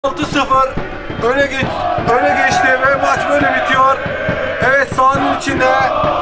6-0 öne geçti ve maç böyle bitiyor. Evet, sahanın içinde